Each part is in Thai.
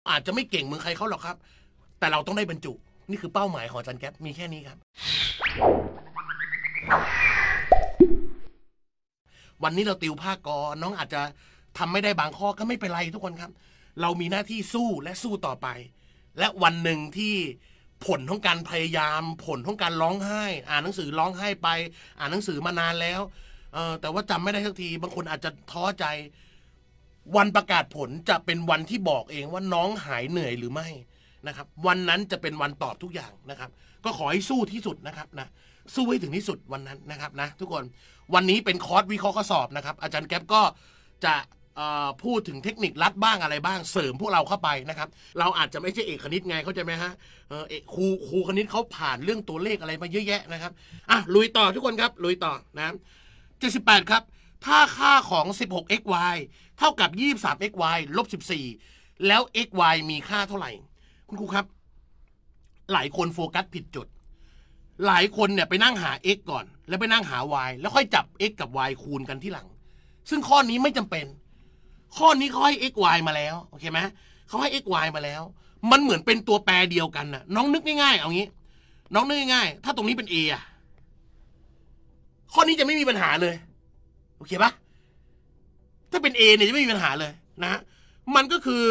อาจจะไม่เก่งเหมือนใครเขาหรอกครับแต่เราต้องได้บรรจุนี่คือเป้าหมายของอาจารย์แก๊ปมีแค่นี้ครับวันนี้เราติวภาคกรน้องอาจจะทำไม่ได้บางข้อก็ไม่เป็นไรทุกคนครับเรามีหน้าที่สู้และสู้ต่อไปและวันหนึ่งที่ผลของการพยายามผลของการร้องไห้อ่านหนังสือร้องไห้ไปอ่านหนังสือมานานแล้วแต่ว่าจำไม่ได้สักทีบางคนอาจจะท้อใจวันประกาศผลจะเป็นวันที่บอกเองว่าน้องหายเหนื่อยหรือไม่นะครับวันนั้นจะเป็นวันตอบทุกอย่างนะครับก็ขอให้สู้ที่สุดนะครับนะสู้ให้ถึงที่สุดวันนั้นนะครับนะทุกคนวันนี้เป็นคอร์สวิเคราะห์ข้อสอบนะครับอาจารย์แก๊ปก็จะพูดถึงเทคนิคลัดบ้างอะไรบ้างเสริมพวกเราเข้าไปนะครับเราอาจจะไม่ใช่เอกคณิตไงเข้าใจไหมฮะครูคณิตเขาผ่านเรื่องตัวเลขอะไรมาเยอะแยะนะครับลุยต่อทุกคนครับลุยต่อนะ78ครับถ้าค่าของ 16xy เท่ากับ 23xy ลบ 14แล้ว xy มีค่าเท่าไหร่คุณครูครับหลายคนโฟกัสผิดจุดหลายคนเนี่ยไปนั่งหา x ก่อนแล้วไปนั่งหา y แล้วค่อยจับ x กับ y คูณกันที่หลังซึ่งข้อนี้ไม่จำเป็นข้อนี้เขาให้ x y มาแล้วโอเคไหมเขาให้ x y มาแล้วมันเหมือนเป็นตัวแปรเดียวกันนะน้องนึกง่ายๆเอางี้น้องนึกง่ายๆถ้าตรงนี้เป็น a อะข้อนี้จะไม่มีปัญหาเลยโอเคปะถ้าเป็น a เนี่ยจะไม่มีปัญหาเลยนะมันก็คือ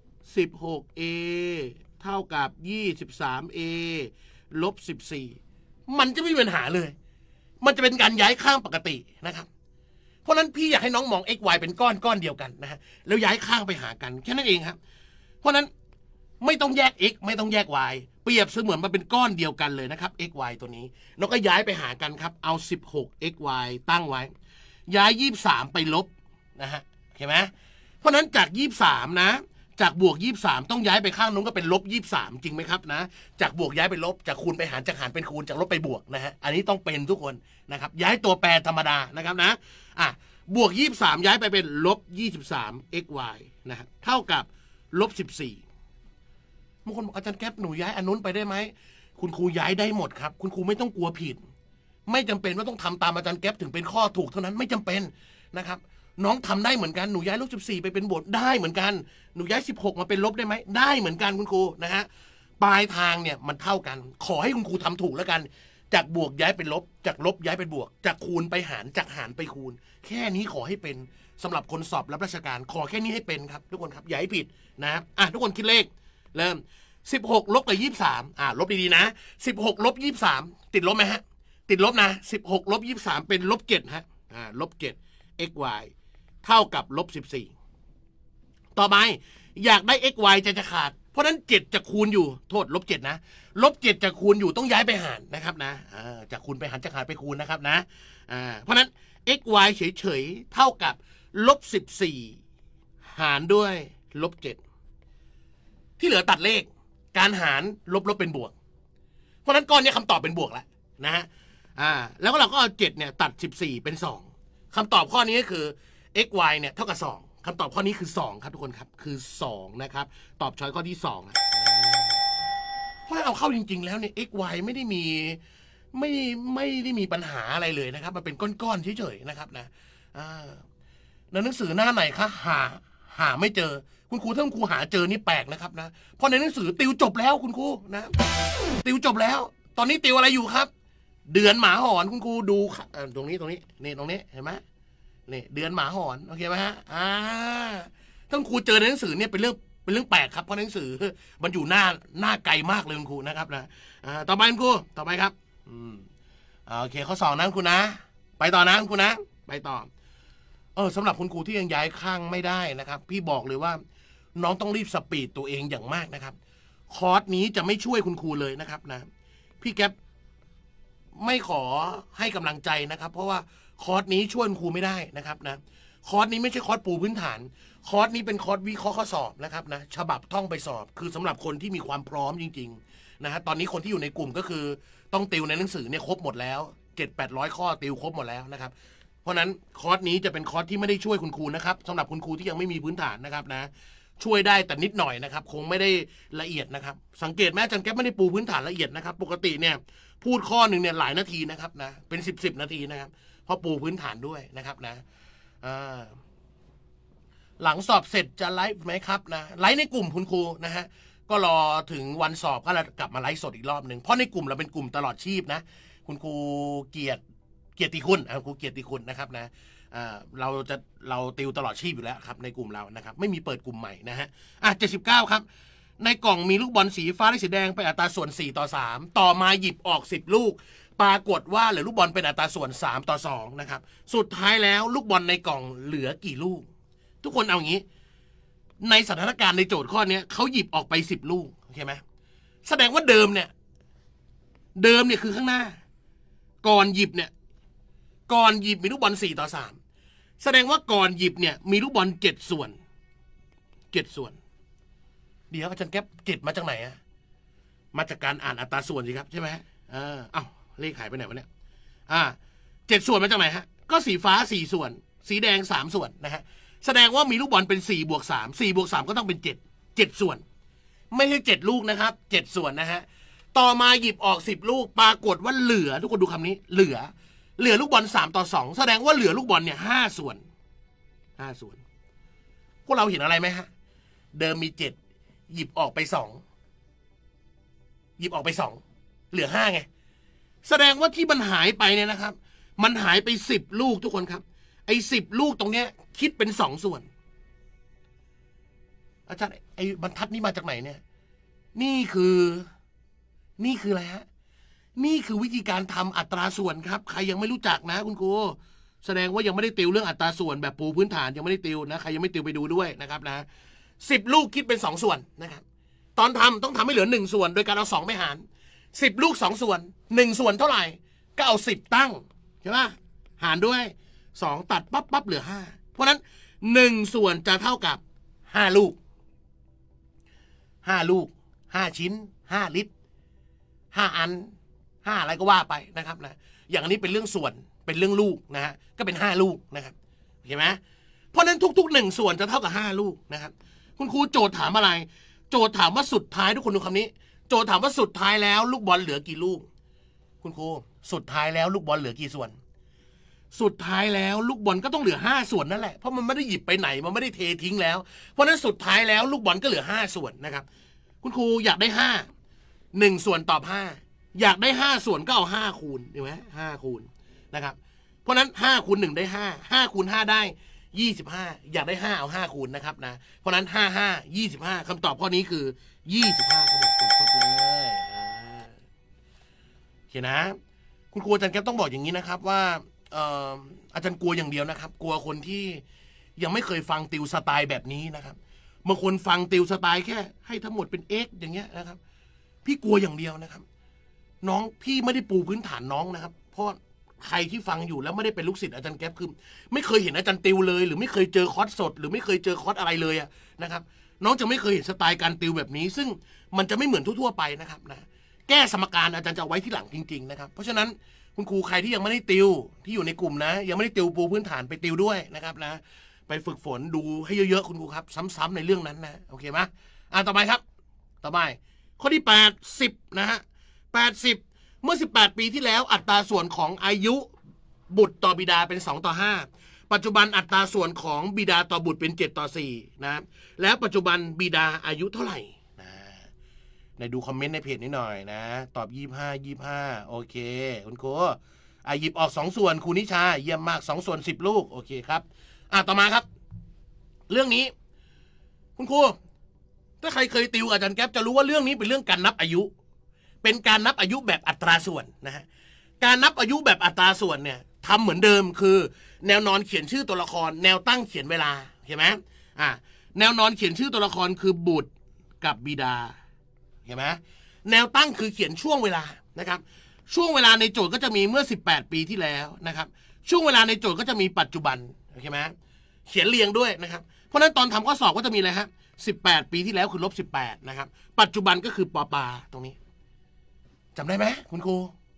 16a เท่ากับ 23a ลบ 14มันจะไม่มีปัญหาเลยมันจะเป็นการย้ายข้างปกตินะครับเพราะนั้นพี่อยากให้น้องมอง x y เป็นก้อนเดียวกันนะฮะแล้วย้ายข้างไปหากันแค่นั้นเองครับเพราะนั้นไม่ต้องแยก x ไม่ต้องแยก y เปรียบเสมือนมาเป็นก้อนเดียวกันเลยนะครับ x y ตัวนี้น้องก็ย้ายไปหากันครับเอา 16x y ตั้งไว้ย้าย23ไปลบนะฮะเห็นไหมเพราะนั้นจาก23นะจากบวก23ต้องย้ายไปข้างนู้นก็เป็นลบ23จริงไหมครับนะจากบวกย้ายไปลบจากคูณไปหารจากหารเป็นคูณจากลบไปบวกนะฮะอันนี้ต้องเป็นทุกคนนะครับย้ายตัวแปรธรรมดานะครับนะบวก23ย้ายไปเป็นลบ23 xy นะฮะเท่ากับลบ14บางคนบอกอาจารย์แก๊ปหนูย้ายอันนู้นไปได้ไหมคุณครูย้ายได้หมดครับคุณครูไม่ต้องกลัวผิดไม่จำเป็นว่าต้องทำตามอาจารย์แก๊ปถึงเป็นข้อถูกเท่านั้นไม่จำเป็นนะครับน้องทำได้เหมือนกันหนูย้ายลบ14ไปเป็นบวกได้เหมือนกันหนูย้าย16มาเป็นลบได้ไหมได้เหมือนกันคุณครูนะฮะปลายทางเนี่ยมันเท่ากันขอให้คุณครูทำถูกแล้วกันจากบวกย้ายเป็นลบจากลบย้ายเป็นบวกจากคูณไปหารจากหารไปคูณแค่นี้ขอให้เป็นสำหรับคนสอบรับราชการขอแค่นี้ให้เป็นครับทุกคนครับอย่าให้ผิดนะครับทุกคนคิดเลขเริ่ม16ลบกับ23ลบดีๆนะ16ลบ23ติดลบไหมฮะติดลบนะ16ลบ23เป็นลบ7ฮะลบ7 xy เท่ากับลบ14ต่อไปอยากได้ xy จะขาดเพราะนั้น7จะคูณอยู่โทษลบ7นะลบ7จะคูณอยู่ต้องย้ายไปหารนะครับนะจากคูณไปหารจากหารไปคูณนะครับนะเพราะนั้น xy เฉยๆเท่ากับลบ14หารด้วยลบ7ที่เหลือตัดเลขการหารลบเป็นบวกเพราะนั้นก้อนนี้คำตอบเป็นบวกแล้วนะฮะแล้วก็เราก็เอา7เนี่ยตัด14เป็น2คำตอบข้อนี้ก็คือ xy เนี่ยเท่ากับ2คำตอบข้อนี้คือ2ครับทุกคนครับคือ2นะครับตอบช้อยข้อที่2เพราะเอาเข้าจริงๆแล้วเนี่ย xy ไม่ได้มีปัญหาอะไรเลยนะครับมันเป็นก้อนๆเฉยๆนะครับนะในหนังสือหน้าไหนคะหาไม่เจอคุณครูถ้าคุณครูหาเจอนี่แปลกนะครับนะเพราะในหนังสือติวจบแล้วคุณครูนะติวจบแล้วตอนนี้ติวอะไรอยู่ครับเดือนหมาหอนคุณครูดูตรงนี้นี่ตรงนี้เห็นไหมนี่เดือนหมาหอนโอเคไหมฮะถ้าคุณครูเจอในหนังสือเนี่ยเป็นเรื่องแปลกครับเพราะหนังสือมันอยู่หน้าไกลมากเลยคุณครูนะครับนะต่อไปคุณครูต่อไปครับโอเคข้อ2นะคุณครูนะไปต่อนะคุณครูนะไปต่อสำหรับคุณครูที่ยังย้ายข้างไม่ได้นะครับพี่บอกเลยว่าน้องต้องรีบสปีดตัวเองอย่างมากนะครับคอร์สนี้จะไม่ช่วยคุณครูเลยนะครับนะพี่แก๊ปไม่ขอให้กำลังใจนะครับเพราะว่าคอร์สนี้ช่วยคุณครูไม่ได้นะครับนะคอร์สนี้ไม่ใช่คอร์สปูพื้นฐานคอร์สนี้เป็นคอร์สวิเคราะห์ข้อสอบนะครับนะฉบับท่องไปสอบคือสำหรับคนที่มีความพร้อมจริงๆนะฮะตอนนี้คนที่อยู่ในกลุ่มก็คือต้องติวในหนังสือเนี่ยครบหมดแล้ว700-800ข้อติวครบหมดแล้วนะครับเพราะนั้นคอร์สนี้จะเป็นคอร์สที่ไม่ได้ช่วยคุณครูนะครับสำหรับคุณครูที่ยังไม่มีพื้นฐานนะครับนะช่วยได้แต่นิดหน่อยนะครับคงไม่ได้ละเอียดนะครับสังเกตแม้อาจารย์แก๊ปไม่ได้ปูพื้นฐานละเอียดนะครับปกติเนี่ยพูดข้อหนึ่งเนี่ยหลายนาทีนะครับนะเป็น10นาทีนะครับเพราะปูพื้นฐานด้วยนะครับนะหลังสอบเสร็จจะไลฟ์ไหมครับนะไลฟ์ในกลุ่มคุณครูนะฮะก็รอถึงวันสอบก็กลับมาไลฟ์สดอีกรอบหนึ่งเพราะในกลุ่มเราเป็นกลุ่มตลอดชีพนะคุณครูเกียรติคุณครูเกียรติคุณนะครับนะเราติวตลอดชีพอยู่แล้วครับในกลุ่มเรานะครับไม่มีเปิดกลุ่มใหม่นะฮะ79ครับในกล่องมีลูกบอลสีฟ้าและสีแดงเป็นอัตราส่วน4-3ต่อมาหยิบออก10ลูกปรากฏว่าเหลือลูกบอลเป็นอัตราส่วน3-2นะครับสุดท้ายแล้วลูกบอลในกล่องเหลือกี่ลูกทุกคนเอาอย่างนี้ในสถานการณ์ในโจทย์ข้อนี้เขาหยิบออกไป10ลูกโอเคไหมแสดงว่าเดิมเนี่ยคือข้างหน้าก่อนหยิบมีลูกบอล4-3แสดงว่าก่อนหยิบเนี่ยมีลูกบอล7 ส่วนเดี๋ยวอาจารย์แก๊ป7มาจากไหนอะมาจากการอ่านอัตราส่วนสิครับใช่ไหมเอ้าเลขหายไปไหนวะเนี่ย7 ส่วนมาจากไหนฮะก็สีฟ้า4 ส่วนสีแดง3 ส่วนนะฮะแสดงว่ามีลูกบอลเป็น4+3ก็ต้องเป็น7ส่วนไม่ใช่7ลูกนะครับ7ส่วนนะฮะต่อมาหยิบออก10ลูกปรากฏว่าเหลือทุกคนดูคำนี้เหลือลูกบอล3-2แสดงว่าเหลือลูกบอลเนี่ย5 ส่วนพวกเราเห็นอะไรไหมฮะเดิมมี7หยิบออกไป2เหลือ5ไงแสดงว่าที่มันหายไปเนี่ยนะครับมันหายไป10ลูกทุกคนครับไอ้10ลูกตรงเนี้ยคิดเป็น2 ส่วนอาจารย์ไอ้บรรทัดนี้มาจากไหนเนี่ยนี่คืออะไรฮะนี่คือวิธีการทำอัตราส่วนครับใครยังไม่รู้จักนะคุณครูแสดงว่ายังไม่ได้ติวเรื่องอัตราส่วนแบบปูพื้นฐานยังไม่ได้ติวนะใครยังไม่ติวไปดูด้วยนะครับนะ10ลูกคิดเป็น2 ส่วนนะครับตอนทำต้องทำให้เหลือ1 ส่วนโดยการเอา2ไปหาร10ลูก2 ส่วน1 ส่วนเท่าไหร่ก็เอา10ตั้งใช่ไหมหารด้วย2ตัดปั๊บเหลือ5เพราะนั้น1 ส่วนจะเท่ากับ5 ลูก5 ชิ้น5 ลิตร5 อัน5อะไรก็ว่าไปนะครับนะอย่างนี้เป็นเรื่องส่วนเป็นเรื่องลูกนะฮะก็เป็น5 ลูกนะครับเห็นไหมเพราะนั้นทุกๆ1 ส่วนจะเท่ากับ5 ลูกนะครับคุณครูโจทย์ถามอะไรโจทย์ถามว่าสุดท้ายทุกคนดูคำนี้โจทย์ถามว่าสุดท้ายแล้วลูกบอลเหลือกี่ลูกคุณครูสุดท้ายแล้วลูกบอลเหลือกี่ส่วนสุดท้ายแล้วลูกบอลก็ต้องเหลือ5 ส่วนนั่นแหละเพราะมันไม่ได้หยิบไปไหนมันไม่ได้เททิ้งแล้วเพราะนั้นสุดท้ายแล้วลูกบอลก็เหลือ5 ส่วนนะครับคุณครูอยากได้1 ส่วนตอบ5อยากได้5 ส่วนก็เอา5 คูณเห็นไหม5 คูณนะครับเพราะนั้น5 คูณ 1ได้5คูณ5ได้25อยากได้5เอา5 คูณนะครับนะเพราะนั้น25คำตอบข้อนี้คือ25ครับผมกดเลยโอเคนะคุณครูอาจารย์แก๊ปต้องบอกอย่างนี้นะครับว่าอาจารย์กลัวอย่างเดียวนะครับกลัวคนที่ยังไม่เคยฟังติวสไตล์แบบนี้นะครับบางคนฟังติวสไตล์แค่ให้ทั้งหมดเป็น x อย่างเงี้ยนะครับพี่กลัวอย่างเดียวนะครับน้องพี่ไม่ได้ปูพื้นฐานน้องนะครับเพราะใครที่ฟังอยู่แล้วไม่ได้เป็นลูกศิษย์อาจารย์แก๊ปคือไม่เคยเห็นอาจารย์ติวเลยหรือไม่เคยเจอคอร์สสดหรือไม่เคยเจอคอร์สอะไรเลยนะครับน้องจะไม่เคยเห็นสไตล์การติวแบบนี้ซึ่งมันจะไม่เหมือนทั่วๆไปนะครับนะแก้สมการอาจารย์จะไว้ที่หลังจริงๆนะครับเพราะฉะนั้นคุณครูใครที่ยังไม่ได้ติวที่อยู่ในกลุ่มนะยังไม่ได้ติวปูพื้นฐานไปติวด้วยนะครับนะไปฝึกฝนดูให้เยอะๆคุณครูครับซ้ำๆในเรื่องนั้นนะโอเคไหมต่อไปครับต่อไปข้อที่80นะฮะ80เมื่อ18 ปีที่แล้วอัตราส่วนของอายุบุตรต่อบิดาเป็น2:5ปัจจุบันอัตราส่วนของบิดาต่อบุตรเป็น7:4นะแล้วปัจจุบันบิดาอายุเท่าไหร่ในดูคอมเมนต์ในเพจนิดหน่อยนะตอบ25โอเคคุณครูหยิบออก2 ส่วนครูนิชาเยี่ยมมาก2 ส่วน10 ลูกโอเคครับต่อมาครับเรื่องนี้คุณครูถ้าใครเคยติวอาจารย์แก๊ปจะรู้ว่าเรื่องนี้เป็นเรื่องการนับอายุเป็นการนับอายุแบบอัตราส่วนนะฮะการนับอายุแบบอัตราส่วนเนี่ยทำเหมือนเดิมคือแนวนอนเขียนชื่อตัวละครแนวตั้งเขียนเวลาเห็นไหมแนวนอนเขียนชื่อตัวละครคือบุตรกับบิดาเห็นไหมแนวตั้งคือเขียนช่วงเวลานะครับช่วงเวลาในโจทย์ก็จะมีเมื่อ18 ปีที่แล้วนะครับช่วงเวลาในโจทย์ก็จะมีปัจจุบันโอเคไหมเขียนเรียงด้วยนะครับเพราะนั้นตอนทำข้อสอบก็จะมีอะไรฮะ18 ปีที่แล้วคือ-18นะครับปัจจุบันก็คือปปาตรงนี้จำได้ไหมคุณครู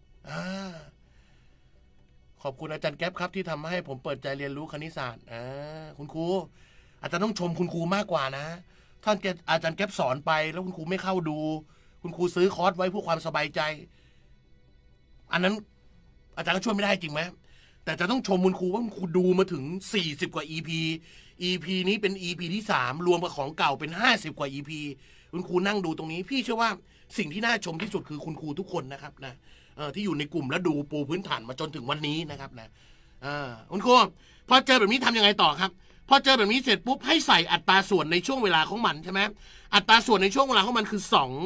ขอบคุณอาจารย์แก๊ปครับที่ทำให้ผมเปิดใจเรียนรู้คณิตศาสตร์คุณครูอาจารย์ต้องชมคุณครูมากกว่านะท่านอาจารย์แก๊ปสอนไปแล้วคุณครูไม่เข้าดูคุณครูซื้อคอร์สไว้เพื่อความสบายใจอันนั้นอาจารย์ก็ช่วยไม่ได้จริงไหมแต่จะต้องชมคุณครูว่าคุณครูดูมาถึง40 กว่า EP นี้เป็น EP ที่3รวมกับของเก่าเป็น50 กว่า EP คุณครูนั่งดูตรงนี้พี่เชื่อว่าสิ่งที่น่าชมที่สุดคือคุณครูทุกคนนะครับนะที่อยู่ในกลุ่มแล้วดูปูพื้นฐานมาจนถึงวันนี้นะครับนะคุณครูพอเจอแบบนี้ทำยังไงต่อครับพอเจอแบบนี้เสร็จปุ๊บให้ใส่อัตราส่วนในช่วงเวลาของมันใช่ไหมอัตราส่วนในช่วงเวลาของมันคือ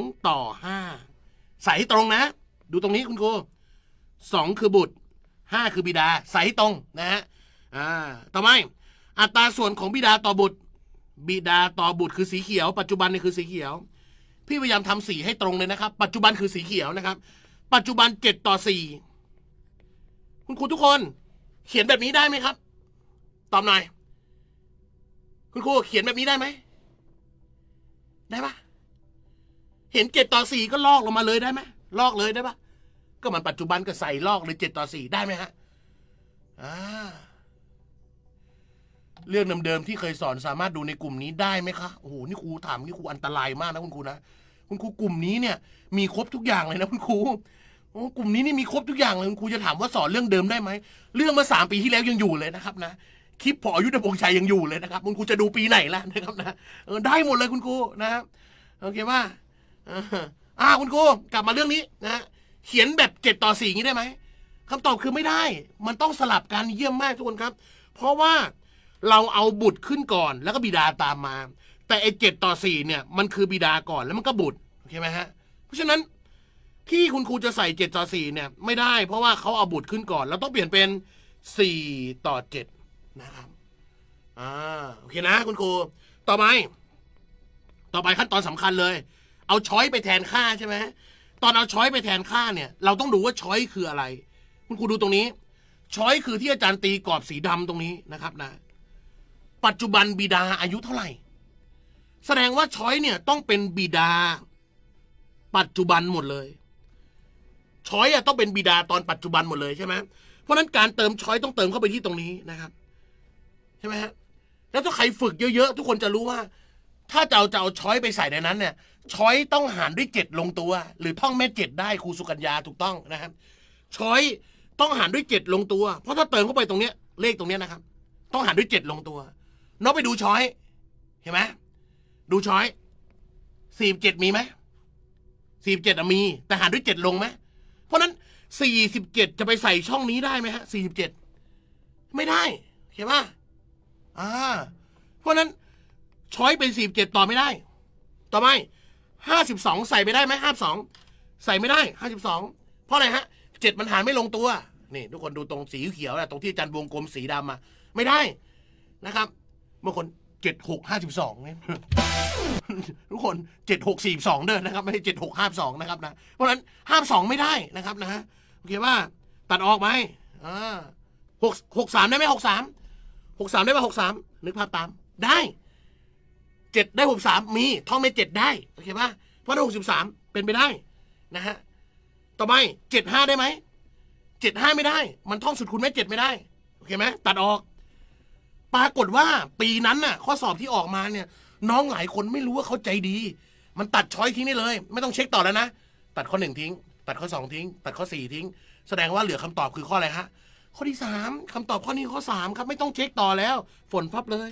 2:5ใส่ให้ตรงนะดูตรงนี้คุณครู2คือบุตร5คือบิดาใส่ให้ตรงนะฮะต่อไปอัตราส่วนของบิดาต่อบุตรบิดาต่อบุตรคือสีเขียวปัจจุบันนี่คือสีเขียวพี่พยายามทำสีให้ตรงเลยนะครับปัจจุบันคือสีเขียวนะครับปัจจุบัน7:4คุณครูทุกคนเขียนแบบนี้ได้ไหมครับตอบหน่อยคุณครูเขียนแบบนี้ได้ไหมได้ปะเห็น7:4ก็ลอกลงมาเลยได้ไหมลอกเลยได้ปะก็มันปัจจุบันก็ใส่ลอกเลย7:4ได้ไหมฮะเรื่องเดิมๆที่เคยสอนสามารถดูในกลุ่มนี้ได้ไหมคะโอ้โหนี่ครูถามนี่ครูอันตรายมากนะคุณครูนะคุณครูกลุ่มนี้เนี่ยมีครบทุกอย่างเลยนะคุณครูโอ้กลุ่มนี้นี่มีครบทุกอย่างเลยคุณครูจะถามว่าสอนเรื่องเดิมได้ไหมเรื่องเมื่อ3 ปีที่แล้วยังอยู่เลยนะครับนะคลิปพอยุทธพงษ์ชัยยังอยู่เลยนะครับคุณครูจะดูปีไหนล่ะนะครับนะได้หมดเลยคุณครูนะครับโอเคว่าคุณครูกลับมาเรื่องนี้นะเขียนแบบ7:4งี้ได้ไหมคำตอบคือไม่ได้มันต้องสลับกันเยี่ยมมากทุกคนครับเพราะว่าเราเอาบุตรขึ้นก่อนแล้วก็บิดาตามมาแต่ไอ้7:4เนี่ยมันคือบิดาก่อนแล้วมันก็บุตรโอเคไหมฮะเพราะฉะนั้นที่คุณครูจะใส่7:4เนี่ยไม่ได้เพราะว่าเขาเอาบุตรขึ้นก่อนเราต้องเปลี่ยนเป็น4:7นะครับโอเคนะคุณครูต่อไปขั้นตอนสำคัญเลยเอาช้อยไปแทนค่าใช่ไหมตอนเอาช้อยไปแทนค่าเนี่ยเราต้องดูว่าช้อยคืออะไรคุณครูดูตรงนี้ช้อยคือที่อาจารย์ตีกรอบสีดำตรงนี้นะครับนะปัจจุบันบิดาอายุเท่าไหร่แสดงว่าช้อยเนี่ยต้องเป็นบิดาปัจจุบันหมดเลยช้อยต้องเป็นบิดาตอนปัจจุบันหมดเลยใช่ไหมเพราะนั้นการเติมช้อยต้องเติมเข้าไปที่ตรงนี้นะครับใช่ไหมฮะแล้วถ้าใครฝึกเยอะๆทุกคนจะรู้ว่าถ้าจะเอาช้อยไปใส่ในนั้นเนี่ยช้อยต้องหารด้วย7ลงตัวหรือท่องแม่7ได้ครูสุกัญญาถูกต้องนะครับช้อยต้องหารด้วย7ลงตัวเพราะถ้าเติมเข้าไปตรงเนี้ยเลขตรงเนี้ยนะครับต้องหารด้วย7ลงตัวน้องไปดูช้อยเห็นไหมดูช้อย47มีไหม47มีแต่หารด้วย7ลงไหมเพราะนั้น47จะไปใส่ช่องนี้ได้ไหมฮะ47ไม่ได้เห็นไหมเพราะนั้นช้อยเป็น47ต่อไม่ได้ต่อไป52ใส่ไปได้ไหม52ใส่ไม่ได้52เพราะอะไรฮะ7มันหารไม่ลงตัวนี่ทุกคนดูตรงสีเขียวตรงที่อาจารย์วงกลมสีดำไม่ได้นะครับบางคน7652เนี่ยทุกคน7642เด้อนะครับไม่ใช่7652นะครับนะเพราะฉะนั้น52ไม่ได้นะครับนะโอเคว่าตัดออกไหม63ได้ไหม63ได้ไหม63นึกภาพตามได้7ได้63มีท่องไม่7ได้โอเคป่ะเพราะได้63เป็นไปได้นะฮะต่อไป75ได้ไหม75ไม่ได้มันท่องสุดคูณแม่7ไม่ได้โอเคไหมตัดออกปรากฏว่าปีนั้นน่ะข้อสอบที่ออกมาเนี่ยน้องหลายคนไม่รู้ว่าเขาใจดีมันตัดช้อยทิ้งได้เลยไม่ต้องเช็คต่อแล้วนะตัดข้อ1ทิ้งตัดข้อ2ทิ้งตัดข้อ4ทิ้งแสดงว่าเหลือคำตอบคือข้ออะไรฮะข้อที่3คำตอบข้อนี้ข้อ3ครับไม่ต้องเช็คต่อแล้วฝนพับเลย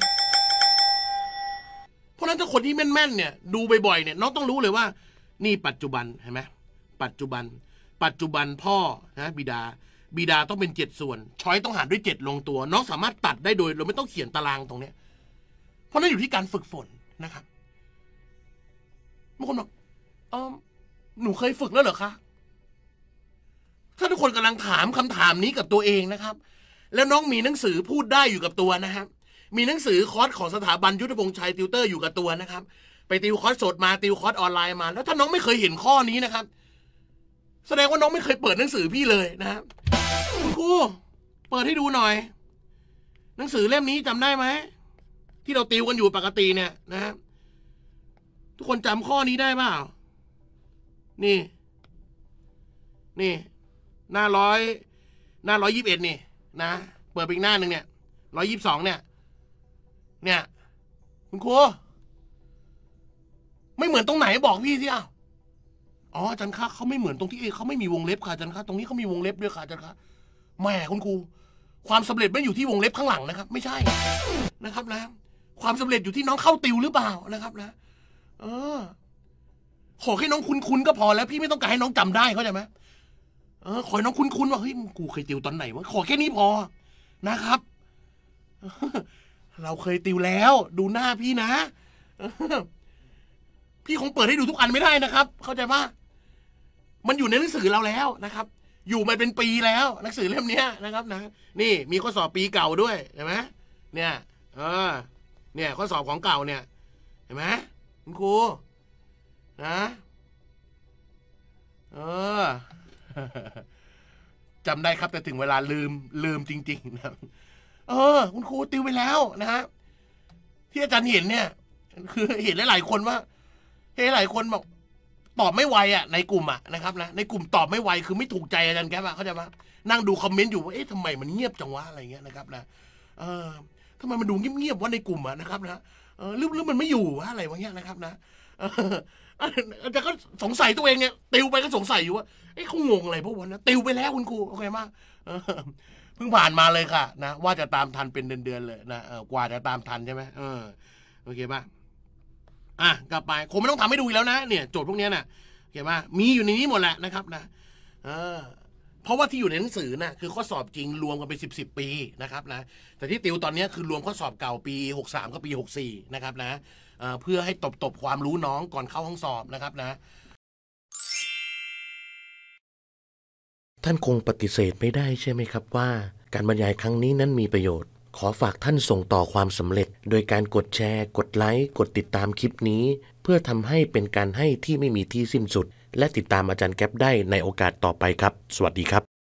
เพราะนั้นถ้าคนที่แม่นๆเนี่ยดูบ่อยๆเนี่ยน้องต้องรู้เลยว่านี่ปัจจุบันเห็นไหมปัจจุบันพ่อนะบิดาต้องเป็น7ส่วนช้อยต้องหารด้วย7ลงตัวน้องสามารถตัดได้โดยเราไม่ต้องเขียนตารางตรงเนี้ยเพราะนั่นอยู่ที่การฝึกฝนนะครับบางคนบอกหนูเคยฝึกแล้วเหรอคะถ้าทุกคนกำลังถามคำถามนี้กับตัวเองนะครับแล้วน้องมีหนังสือพูดได้อยู่กับตัวนะครับมีหนังสือคอร์สของสถาบันยุทธพงษ์ชัยติวเตอร์อยู่กับตัวนะครับไปติวคอร์สสดมาติวคอร์สออนไลน์มาแล้วถ้าน้องไม่เคยเห็นข้อนี้นะครับแสดงว่าน้องไม่เคยเปิดหนังสือพี่เลยนะครับคุณครูเปิดให้ดูหน่อยหนังสือเล่มนี้จำได้ไหมที่เราติวกันอยู่ปกติเนี่ยนะทุกคนจำข้อนี้ได้เปล่านี่หน้า121นี่นะเปิดไปอีกหน้าหนึ่งเนี่ย122เนี่ยคุณครูไม่เหมือนตรงไหนบอกพี่สิอาจารย์คะเขาไม่เหมือนตรงที่เขาไม่มีวงเล็บค่ะอาจารย์คะตรงนี้เขามีวงเล็บด้วยค่ะอาจารย์คะแหมคุณครูความสำเร็จไม่อยู่ที่วงเล็บข้างหลังนะครับ ไม่ใช่นะครับนะความสำเร็จอยู่ที่น้องเข้าติวหรือเปล่านะครับนะขอให้น้องคุ้นๆก็พอแล้วพี่ไม่ต้องการให้น้องจำได้เข้าใจไหมขอให้น้องคุ้นๆว่าเฮ้ยกูเคยติวตอนไหนวะขอแค่นี้พอนะครับเราเคยติวแล้วดูหน้าพี่นะพี่คงเปิดให้ดูทุกอันไม่ได้นะครับเข้าใจป่ะมันอยู่ในหนังสือเราแล้วนะครับอยู่มาเป็นปีแล้วหนังสือเล่มนี้นะครับนะนี่มีข้อสอบปีเก่าด้วยเห็นไหมเนี่ยเนี่ยข้อสอบของเก่าเนี่ยเห็นไหมคุณครูนะจำได้ครับแต่ถึงเวลาลืมจริงๆนะคุณครูติวไปแล้วนะฮะที่อาจารย์เห็นเนี่ยคือเห็นหลายๆคนว่าหลายคนบอกตอบไม่ไวอ่ะในกลุ่มอ่ะนะครับนะในกลุ่มตอบไม่ไวคือไม่ถูกใจอาจารย์แก๊ปอ่ะเข้าใจปะนั่งดูคอมเมนต์อยู่ว่าทำไมมันเงียบจังวะอะไรเงี้ยนะครับนะทำไมมันดูเงียบๆว่าในกลุ่มอ่ะนะครับนะหรือมันไม่อยู่วะอะไรวะเงี้ยนะครับนะอาจารย์ก็สงสัยตัวเองเนี่ยติวไปก็สงสัยอยู่ว่าเขางงอะไรพวกวันนะติวไปแล้วคุณครูโอเคมากเพิ่งผ่านมาเลยค่ะนะว่าจะตามทันเป็นเดือนเลยนะกว่าจะตามทันใช่ไหมโอเคป่ะกลับไปคงไม่ต้องทำให้ดูแล้วนะเนี่ยโจทย์พวกนี้นะโอเคป่ะมีอยู่ในนี้หมดแหละนะครับนะเพราะว่าที่อยู่ในหนังสือนะคือข้อสอบจริงรวมกันเป็น10 ปีนะครับนะแต่ที่ติวตอนนี้คือรวมข้อสอบเก่าปี63กับปี64นะครับนะเพื่อให้ตบความรู้น้องก่อนเข้าห้องสอบนะครับนะท่านคงปฏิเสธไม่ได้ใช่ไหมครับว่าการบรรยายครั้งนี้นั้นมีประโยชน์ขอฝากท่านส่งต่อความสำเร็จโดยการกดแชร์กดไลค์กดติดตามคลิปนี้เพื่อทำให้เป็นการให้ที่ไม่มีที่สิ้นสุดและติดตามอาจารย์แก๊ปได้ในโอกาสต่อไปครับสวัสดีครับ